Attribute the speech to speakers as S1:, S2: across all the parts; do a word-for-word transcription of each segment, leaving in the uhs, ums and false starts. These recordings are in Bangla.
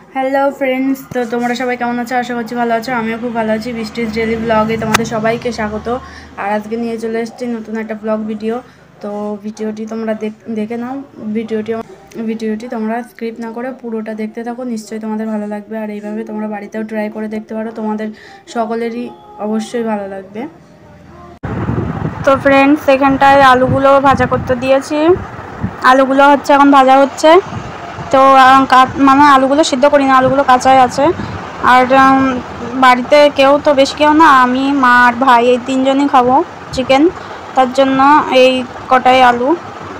S1: হ্যালো ফ্রেন্ডস, তো তোমরা সবাই কেমন আছো? আশা করছি ভালো আছো। আমিও খুব ভালো আছি। বৃষ্টির ডেলি ব্লগে তোমাদের সবাইকে স্বাগত। আর আজকে নিয়ে চলে এসেছি নতুন একটা ব্লগ ভিডিও। তো ভিডিওটি তোমরা দেখে নাও। ভিডিওটি ভিডিওটি তোমরা স্ক্রিপ্ট না করে পুরোটা দেখতে থাকো, নিশ্চয়ই তোমাদের ভালো লাগবে। আর এইভাবে তোমরা বাড়িতেও ট্রাই করে দেখতে পারো, তোমাদের সকলেরই অবশ্যই ভালো লাগবে। তো ফ্রেন্ডস, এখানটায় আলুগুলো ভাজা করতে দিয়েছি। আলুগুলো হচ্ছে এখন ভাজা হচ্ছে। তো মানে আলুগুলো সিদ্ধ করি না, আলুগুলো কাঁচাই আছে। আর বাড়িতে কেউ তো বেশি কেউ না, আমি, মা আর ভাই এই তিনজনই খাবো চিকেন। তার জন্য এই কটাই আলু।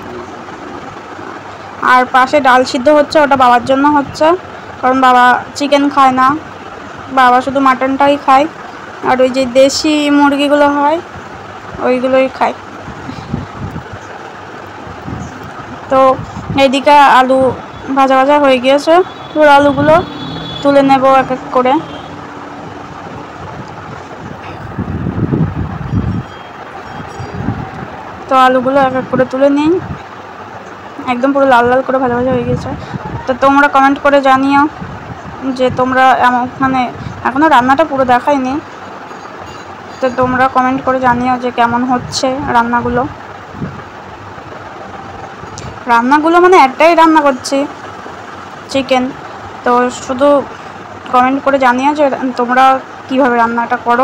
S1: আর পাশে ডাল সিদ্ধ হচ্ছে, ওটা বাবার জন্য হচ্ছে, কারণ বাবা চিকেন খায় না, বাবা শুধু মাটনটাই খায়। আর ওই যে দেশি মুরগিগুলো হয় ওইগুলোই খায়। তো এইদিকে আলু ভাজা ভাজা হয়ে গিয়েছে। পুরো আলুগুলো তুলে নেব এক এক করে। তো আলুগুলো এক এক করে তুলে নিই। একদম পুরো লাল লাল করে ভাজা ভাজা হয়ে গেছে। তো তোমরা কমেন্ট করে জানিও যে তোমরা এমন, মানে এখনও রান্নাটা পুরো দেখাইনি, তো তোমরা কমেন্ট করে জানিও যে কেমন হচ্ছে রান্নাগুলো। রান্নাগুলো মানে একটাই রান্না করছি, চিকেন। তো শুধু কমেন্ট করে জানিও যে তোমরা কিভাবে রান্নাটা করো।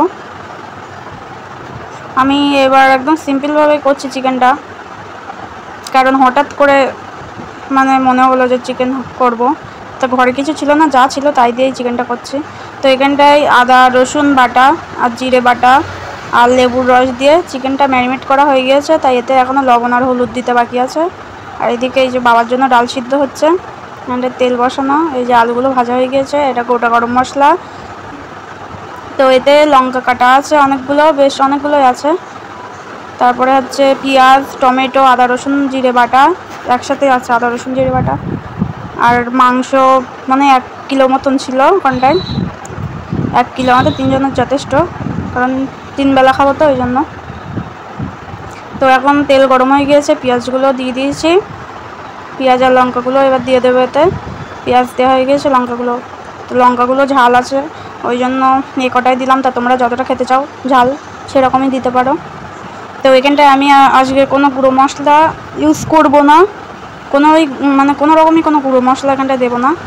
S1: আমি এবার একদম সিম্পলভাবে করছি চিকেনটা, কারণ হঠাৎ করে মানে মনে হলো যে চিকেন করব। তো ঘরে কিছু ছিল না, যা ছিল তাই দিয়েই চিকেনটা করছি। তো এখানটায় আদা রসুন বাটা আর জিরে বাটা আর লেবুর রস দিয়ে চিকেনটা ম্যারিনেট করা হয়ে গিয়েছে, তাই এতে এখনও লবণ আর হলুদ দিতে বাকি আছে। আর এদিকে এই যে বাবার জন্য ডাল সিদ্ধ হচ্ছে, এখানটায় তেল বসানো, এই যে আলুগুলো ভাজা হয়ে গিয়েছে, এটা গোটা গরম মশলা। তো এতে লঙ্কা কাটা আছে অনেকগুলো, বেশ অনেকগুলোই আছে। তারপরে হচ্ছে পেঁয়াজ, টমেটো, আদা রসুন জিরে বাটা একসাথে আছে, আদা রসুন জিরে বাটা। আর মাংস মানে এক কিলো মতন ছিল ওখানটায়, এক কিলো আমাদের তিনজনের যথেষ্ট, কারণ তিন বেলা খাবো তো ওই জন্য। তো এখন তেল গরম হয়ে গিয়েছে, পেঁয়াজগুলো দিয়ে দিয়েছি। পেঁয়াজ আর লঙ্কাগুলো এবার দিয়ে দেবো এতে। পেঁয়াজ দেওয়া হয়ে গিয়েছে, লঙ্কাগুলো, তো লঙ্কাগুলো ঝাল আছে ওই জন্য এ কটাই দিলাম। তা তোমরা যতটা খেতে চাও ঝাল সেরকমই দিতে পারো। তো এখানটায় আমি আজকে কোনো গুঁড়ো মশলা ইউজ করব না, কোনো ওই মানে কোনো রকমই কোনো গুঁড়ো মশলা এখানটায় দেবো না,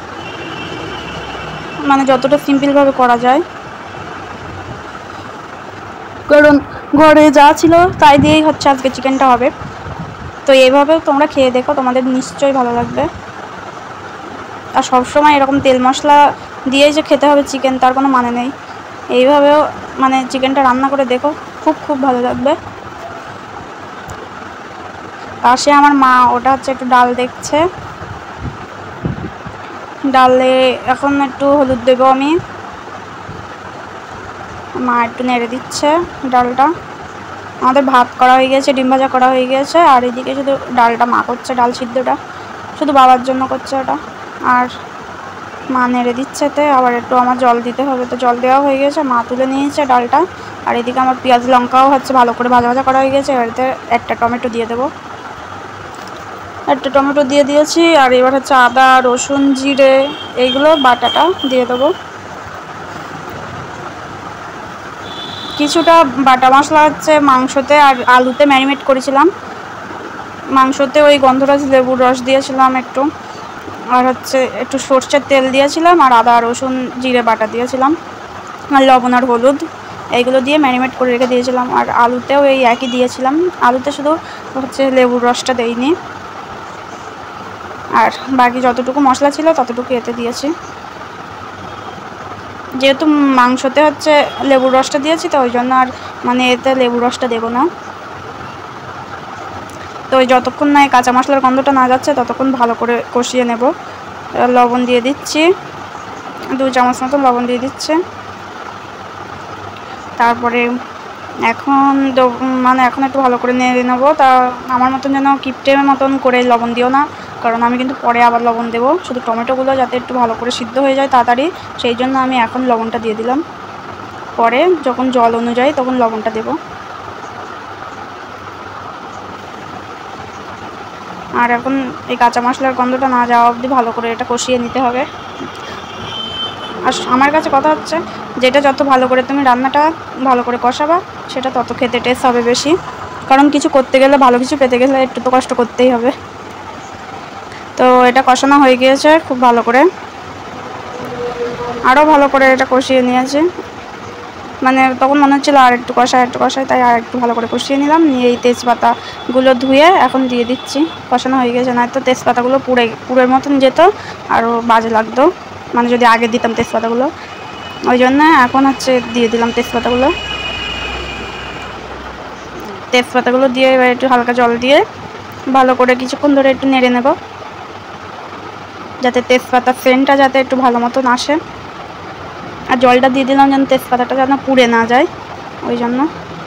S1: মানে যতটা সিম্পলভাবে করা যায়, কারণ ঘরে যা ছিল তাই দিয়েই হচ্ছে আজকে চিকেনটা হবে। তো এইভাবে তোমরা খেয়ে দেখো, তোমাদের নিশ্চয়ই ভালো লাগবে। আর সবসময় এরকম তেল মশলা দিয়ে যে খেতে হবে চিকেন তার কোনো মানে নেই। এইভাবেও মানে চিকেনটা রান্না করে দেখো, খুব খুব ভালো লাগবে। পাশে আমার মা ওটা হচ্ছে একটু ডাল দেখছে, ডালে এখন একটু হলুদ দেবো আমি। মা একটু নেড়ে দিচ্ছে ডালটা। আমাদের ভাত করা হয়ে গেছে, ডিম ভাজা করা হয়ে গেছে, আর এদিকে শুধু ডালটা মা করছে, ডাল সিদ্ধটা শুধু বাবার জন্য করছে ওটা। আর মা নেড়ে দিচ্ছে, তে আবার একটু আমার জল দিতে হবে, তো জল দেওয়া হয়ে গেছে, মা তুলে নিয়েছে ডালটা। আর এদিকে আমার পেঁয়াজ লঙ্কাও হচ্ছে ভালো করে ভাজা ভাজা করা হয়ে গেছে। এবারে একটা টমেটো দিয়ে দেবো, একটা টমেটো দিয়ে দিয়েছি। আর এবার হচ্ছে আদা রসুন জিরে এইগুলো বাটাটা দিয়ে দেবো। কিছুটা বাটা মশলা হচ্ছে মাংসতে আর আলুতে ম্যারিনেট করেছিলাম, মাংসতে ওই গন্ধরাজ লেবুর রস দিয়েছিলাম একটু, আর হচ্ছে একটু সরষের তেল দিয়েছিলাম, আর আদা রসুন জিরে বাটা দিয়েছিলাম, আর লবণ আর হলুদ এইগুলো দিয়ে ম্যারিনেট করে রেখে দিয়েছিলাম। আর আলুতেও এই একই দিয়েছিলাম, আলুতে শুধু হচ্ছে লেবুর রসটা দেইনি, আর বাকি যতটুকু মশলা ছিল ততটুকু এতে দিয়েছি। যেহেতু মাংসতে হচ্ছে লেবুর রসটা দিয়েছি, তো ওই জন্য আর মানে এতে লেবুর রসটা দেবো না। তো ওই যতক্ষণ না কাঁচা মশলার গন্ধটা না যাচ্ছে ততক্ষণ ভালো করে কষিয়ে নেব। লবণ দিয়ে দিচ্ছি, দু চামচ মতো লবণ দিয়ে দিচ্ছে। তারপরে এখন মানে এখন একটু ভালো করে নেড়ে নেবো। তা আমার মতন যেন কিপটের মতন করে লবণ দিও না, কারণ আমি কিন্তু পরে আবার লবণ দেবো, শুধু টমেটোগুলো যাতে একটু ভালো করে সিদ্ধ হয়ে যায় তাড়াতাড়ি, সেই জন্য আমি এখন লবণটা দিয়ে দিলাম। পরে যখন জল অনুযায়ী তখন লবণটা দেবো। আর এখন এই কাঁচা মশলার গন্ধটা না যাওয়া অবধি ভালো করে এটা কষিয়ে নিতে হবে। আর আমার কাছে কথা হচ্ছে যেটা যত ভালো করে তুমি রান্নাটা ভালো করে কষাবা সেটা তত খেতে টেস্ট হবে বেশি, কারণ কিছু করতে গেলে ভালো কিছু পেতে গেলে একটু তো কষ্ট করতেই হবে। তো এটা কষানো হয়ে গিয়েছে খুব ভালো করে, আরও ভালো করে এটা কষিয়ে নিয়েছি, মানে তখন মনে হচ্ছিলো আর একটু কষায় একটু কষায়, তাই আর একটু ভালো করে কষিয়ে নিলাম। নিয়ে এই তেজপাতাগুলো ধুয়ে এখন দিয়ে দিচ্ছি। কষানো হয়ে গেছে, নয়তো তেজপাতাগুলো পুড়ে পুরের মতন যেত, আরও বাজে লাগতো, মানে যদি আগে দিতাম তেজপাতাগুলো। ওই জন্য এখন হচ্ছে দিয়ে দিলাম তেজপাতাগুলো। তেজপাতাগুলো দিয়ে এবার একটু হালকা জল দিয়ে ভালো করে কিছুক্ষণ ধরে একটু নেড়ে নেব, যাতে তেজপাতার সেন্টটা যাতে একটু ভালো মতন আসে। আর জলটা দিয়ে দিলাম যেন তেজপাতাটা যেন পুড়ে না যায়, ওই জন্য।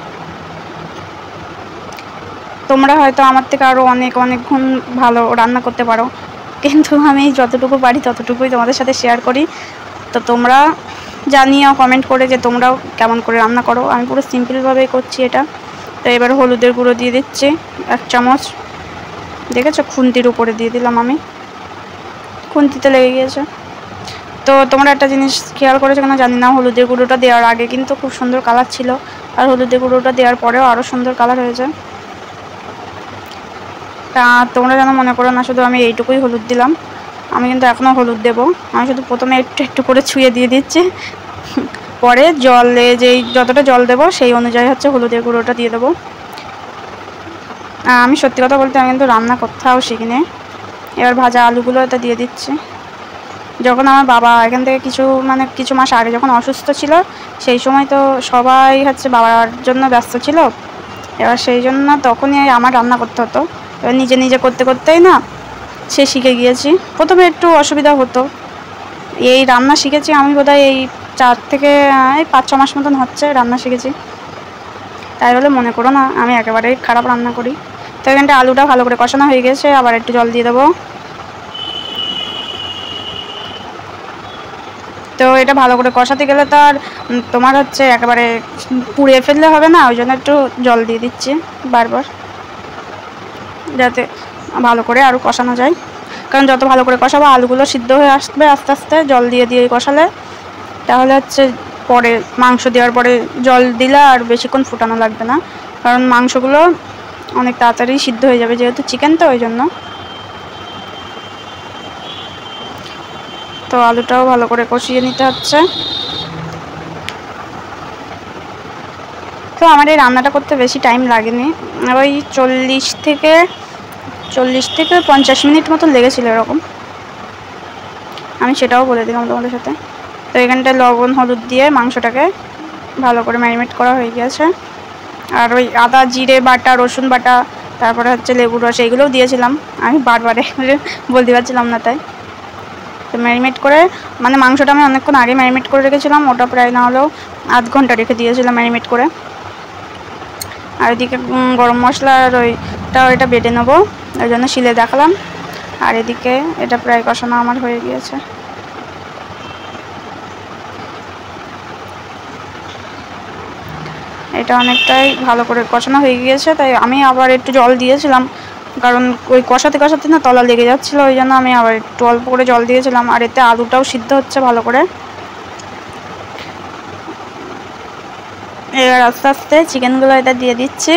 S1: তোমরা হয়তো আমার থেকে আরও অনেক অনেকক্ষণ ভালো রান্না করতে পারো, কিন্তু আমি যতটুকু পারি ততটুকুই তোমাদের সাথে শেয়ার করি। তো তোমরা জানিও কমেন্ট করে যে তোমরাও কেমন করে রান্না করো। আমি পুরো সিম্পলভাবেই করছি এটা। তো এবার হলুদের গুঁড়ো দিয়ে দিচ্ছি এক চামচ, দেখেছো খুন্তির উপরে দিয়ে দিলাম আমি, খুন্তিতে লেগে গিয়েছে। তো তোমরা একটা জিনিস খেয়াল করেছো কেন জানি না, হলুদের গুঁড়োটা দেওয়ার আগে কিন্তু খুব সুন্দর কালার ছিল, আর হলুদের গুঁড়োটা দেওয়ার পরেও আরও সুন্দর কালার হয়েছে। তা তোমরা যেন মনে করো না শুধু আমি এইটুকুই হলুদ দিলাম, আমি কিন্তু এখনও হলুদ দেবো। আমি শুধু প্রথমে একটু একটু করে ছুঁয়ে দিয়ে দিচ্ছি, পরে জলে যেই যতটা জল দেবো সেই অনুযায়ী হচ্ছে হলুদের গুঁড়োটা দিয়ে দেবো। আমি সত্যি কথা বলতে আমি কিন্তু রান্না কোথাও শিখিনি। এবার ভাজা আলুগুলো এটা দিয়ে দিচ্ছি। যখন আমার বাবা এখান থেকে কিছু মানে কিছু মাস আগে যখন অসুস্থ ছিল, সেই সময় তো সবাই হচ্ছে বাবার জন্য ব্যস্ত ছিল, এবার সেই জন্য তখনই আমার রান্না করতে হতো। এবার নিজে নিজে করতে করতেই না সে শিখে গিয়েছি। প্রথমে একটু অসুবিধা হতো, এই রান্না শিখেছি আমি বোধহয় এই চার থেকে এই পাঁচ ছ মাস মতন হচ্ছে রান্না শিখেছি, তাই বলে মনে করো না আমি একেবারেই খারাপ রান্না করি। তো এখানটা আলুটা ভালো করে কষানো হয়ে গেছে, আবার একটু জল দিয়ে দেবো। তো এটা ভালো করে কষাতে গেলে তো আর তোমার হচ্ছে একেবারে পুড়িয়ে ফেললে হবে না, ওই জন্য একটু জল দিয়ে দিচ্ছি বারবার, যাতে ভালো করে আরও কষানো যায়। কারণ যত ভালো করে কষাবো আলুগুলো সিদ্ধ হয়ে আসবে আস্তে আস্তে, জল দিয়ে দিয়ে কষালে। তাহলে হচ্ছে পরে মাংস দেওয়ার পরে জল দিলে আর বেশিক্ষণ ফুটানো লাগবে না, কারণ মাংসগুলো অনেক তাড়াতাড়ি সিদ্ধ হয়ে যাবে, যেহেতু চিকেন তো ওই জন্য। তো আলুটাও ভালো করে কষিয়ে নিতে হচ্ছে। তো আমার এই রান্নাটা করতে বেশি টাইম লাগেনি, ওই চল্লিশ থেকে চল্লিশ থেকে পঞ্চাশ মিনিট মতন লেগেছিল এরকম, আমি সেটাও বলে দিলাম তোমাদের সাথে। তো এখানটায় লবণ হলুদ দিয়ে মাংসটাকে ভালো করে ম্যারিনেট করা হয়ে গেছে। আর ওই আদা জিরে বাটা রসুন বাটা তারপরে হচ্ছে লেবুর রস এইগুলোও দিয়েছিলাম, আমি বারবারে বলতে পারছিলাম না তাই। তো ম্যারিনেট করে মানে মাংসটা আমি অনেকক্ষণ আগে ম্যারিনেট করে রেখেছিলাম, ওটা প্রায় না হলেও আধ ঘন্টা রেখে দিয়েছিলাম ম্যারিনেট করে। আর এদিকে গরম মশলার ওইটা ওইটা বেটে নেবো, ওই জন্য শিলে দেখালাম। আর এদিকে এটা প্রায় কষানো আমার হয়ে গিয়েছে। এটা অনেকটাই ভালো করে কষানো হয়ে গিয়েছে, তাই আমি আবার একটু জল দিয়েছিলাম, কারণ ওই কষাতে কষাতে না তলা লেগে যাচ্ছিলো, ওই জন্য আমি আবার একটু অল্প করে জল দিয়েছিলাম। আর এতে আলুটাও সিদ্ধ হচ্ছে ভালো করে। এবার আস্তে আস্তে চিকেনগুলো এটা দিয়ে দিচ্ছি,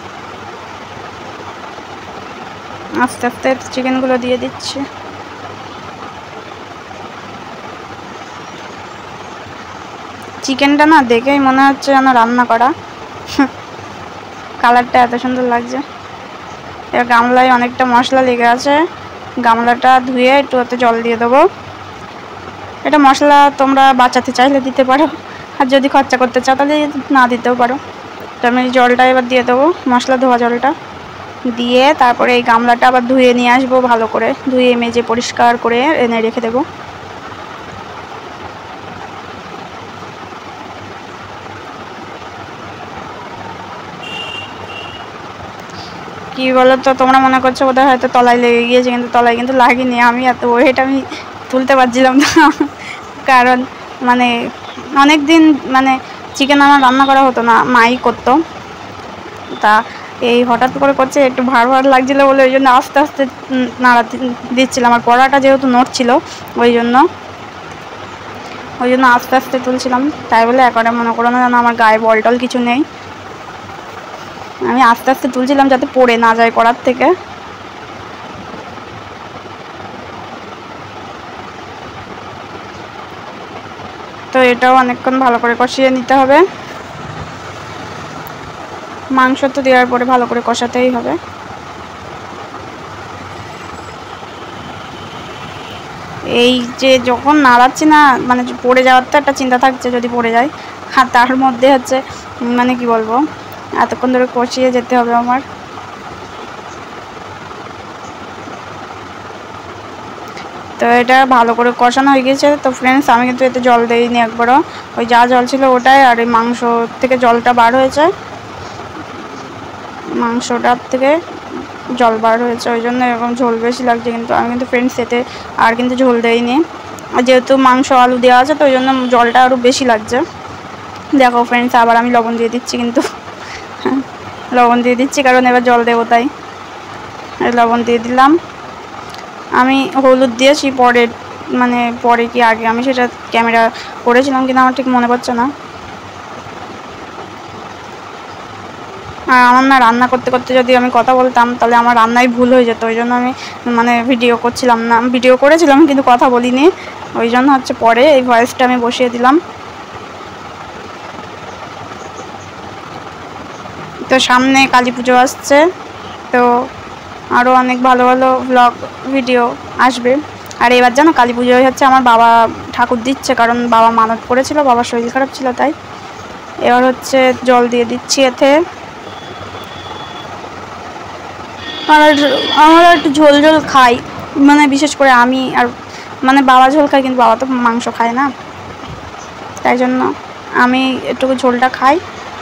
S1: আস্তে আস্তে চিকেনগুলো দিয়ে দিচ্ছি। চিকেনটা না দেখেই মনে হচ্ছে যেন রান্না করা, কালারটা এত সুন্দর লাগছে। এবার গামলায় অনেকটা মশলা লেগে আছে, গামলাটা ধুয়ে একটু ওতে জল দিয়ে দেবো। এটা মশলা তোমরা বাঁচাতে চাইলে দিতে পারো, আর যদি খরচা করতে চাও তাহলে না দিতেও পারো। তো আমি জলটা এবার দিয়ে দেবো, মশলা ধোয়া জলটা দিয়ে তারপরে এই গামলাটা আবার ধুয়ে নিয়ে আসবো, ভালো করে ধুয়ে মেজে পরিষ্কার করে এনে রেখে দেবো। কি বলো তো, তোমরা মনে করছো বোধহয় হয়তো তলায় লেগে গিয়েছে, কিন্তু তলায় কিন্তু লাগেনি। আমি এত ওয়েট আমি তুলতে পারছিলাম না, কারণ মানে অনেক দিন মানে চিকেন আমার রান্না করা হতো না, মাই করতো। তা এই হঠাৎ করে করছে, একটু ভার ভার লাগছিলো বলে ওই জন্য আস্তে আস্তে নাড়া দিচ্ছিলাম। আর কড়াটা যেহেতু নড়ছিল ওই জন্য। ওই জন্য আস্তে আস্তে তুলছিলাম। তাই বলে একবারে মনে করো না যেন আমার গায়ে বল টল কিছু নেই, আমি আস্তে আস্তে তুলছিলাম যাতে পড়ে না যায় কড়ার থেকে। তো এটাও অনেকক্ষণ ভালো করে কষিয়ে নিতে হবে। মাংস তো দেওয়ার পরে ভালো করে কষাতেই হবে। এই যে যখন নাড়াচ্ছি না, মানে পড়ে যাওয়ার তো একটা চিন্তা থাকছে যদি পড়ে যায়, আর তার মধ্যে হচ্ছে মানে কি বলবো, এতক্ষণ ধরে কষিয়ে যেতে হবে আমার। তো এটা ভালো করে কষানো হয়ে গেছে। তো ফ্রেন্ডস, আমি কিন্তু এতে জল দিইনি একবারও, ওই যা জল ছিল ওটাই, আর এই মাংস থেকে জলটা বার হয়েছে, মাংসটার থেকে জল বার হয়েছে, ওই জন্য এরকম ঝোল বেশি লাগছে। কিন্তু আমি কিন্তু ফ্রেন্ডস এতে আর কিন্তু ঝোল দেইনি, যেহেতু মাংস আলু দেওয়া আছে তো ওই জন্য জলটা আরও বেশি লাগছে। দেখো ফ্রেন্ডস, আবার আমি লবণ দিয়ে দিচ্ছি, কিন্তু লবণ দিয়ে দিচ্ছি কারণ এবার জল দেবো তাই লবণ দিয়ে দিলাম। আমি হলুদ দিয়েছি পরে, মানে পরে কি আগে আমি সেটা ক্যামেরা করেছিলাম কিন্তু আমার ঠিক মনে পড়ছে না। আর আমার না রান্না করতে করতে যদি আমি কথা বলতাম তাহলে আমার রান্নাই ভুল হয়ে যেত, ওই জন্য আমি মানে ভিডিও করছিলাম না, ভিডিও করেছিলাম কিন্তু কথা বলিনি, ওই জন্য হচ্ছে পরে এই ভয়েসটা আমি বসিয়ে দিলাম। তো সামনে কালী পুজো আসছে, তো আরও অনেক ভালো ভালো ব্লগ ভিডিও আসবে। আর এবার জানো কালী পুজোয় হচ্ছে আমার বাবা ঠাকুর দিচ্ছে, কারণ বাবা মানত করেছিল, বাবার শরীর খারাপ ছিল তাই। এবার হচ্ছে জল দিয়ে দিচ্ছি এতে। আর আমরা একটু ঝোল ঝোল খাই, মানে বিশেষ করে আমি, আর মানে বাবা ঝোল খাই কিন্তু বাবা তো মাংস খায় না, তাই জন্য আমি একটু ঝোলটা খাই।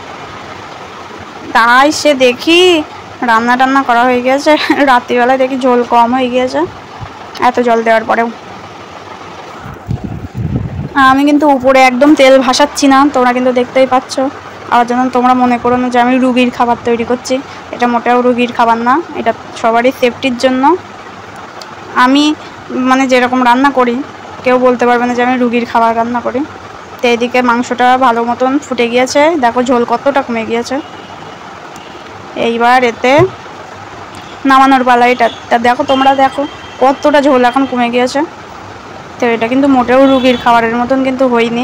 S1: তাই সে দেখি রান্না টান্না করা হয়ে গেছে, রাত্রিবেলায় দেখি ঝোল কম হয়ে গিয়েছে এত জল দেওয়ার পরেও। আমি কিন্তু উপরে একদম তেল ভাসাচ্ছি না, তোমরা কিন্তু দেখতেই পাচ্ছ। আর যেন তোমরা মনে করো না যে আমি রুগীর খাবার তৈরি করছি, এটা মোটেও রুগীর খাবার না, এটা সবারই সেফটির জন্য। আমি মানে যেরকম রান্না করি কেউ বলতে পারবে না যে আমি রুগীর খাবার রান্না করি। তো এদিকে মাংসটা ভালো মতন ফুটে গিয়েছে, দেখো ঝোল কতটা কমে গিয়েছে। এইবার এতে নামানোর পালা, এটা দেখো তোমরা, দেখো কতটা ঝোল এখন কমে গিয়েছে। তো এটা কিন্তু মোটেও রুগীর খাবারের মতন কিন্তু হয়নি।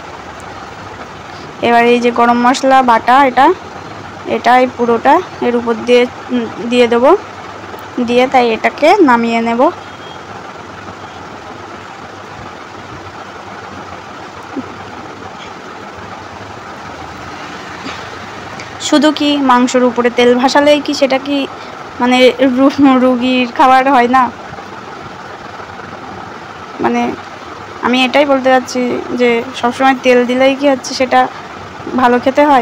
S1: এবার এই যে গরম মশলা বাটা, এটা এটাই পুরোটা এর উপর দিয়ে দিয়ে দেবো, দিয়ে তাই এটাকে নামিয়ে নেব। শুধু কি মাংসের উপরে তেল ভাসালেই কি সেটা কি মানে রুগীর খাবার হয় না? মানে আমি এটাই বলতে চাচ্ছি যে সবসময় তেল দিলেই কি হচ্ছে সেটা ভালো খেতে হয়।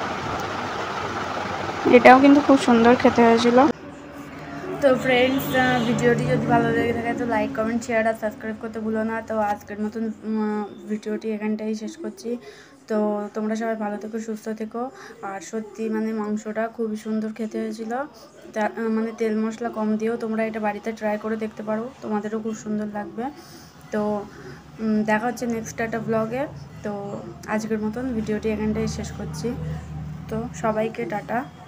S1: এটাও কিন্তু খুব সুন্দর খেতে হয়েছিল। তো ফ্রেন্ডস, ভিডিওটি যদি ভালো লেগে থাকে তো লাইক কমেন্ট শেয়ার আর সাবস্ক্রাইব করতে ভুলো না। তো আজকের মতন ভিডিওটি এখানটাই শেষ করছি। তো তোমরা সবাই ভালো থেকো, সুস্থ থেকো। আর সত্যি মানে মাংসটা খুবই সুন্দর খেতে হয়েছিল, তা মানে তেল মশলা কম দিয়েও তোমরা এটা বাড়িতে ট্রাই করে দেখতে পারো, তোমাদেরও খুব সুন্দর লাগবে। তো দেখা হচ্ছে নেক্সট একটা ব্লগে। তো আজকের মতন ভিডিওটি এখানটাই শেষ করছি। তো সবাইকে টাটা।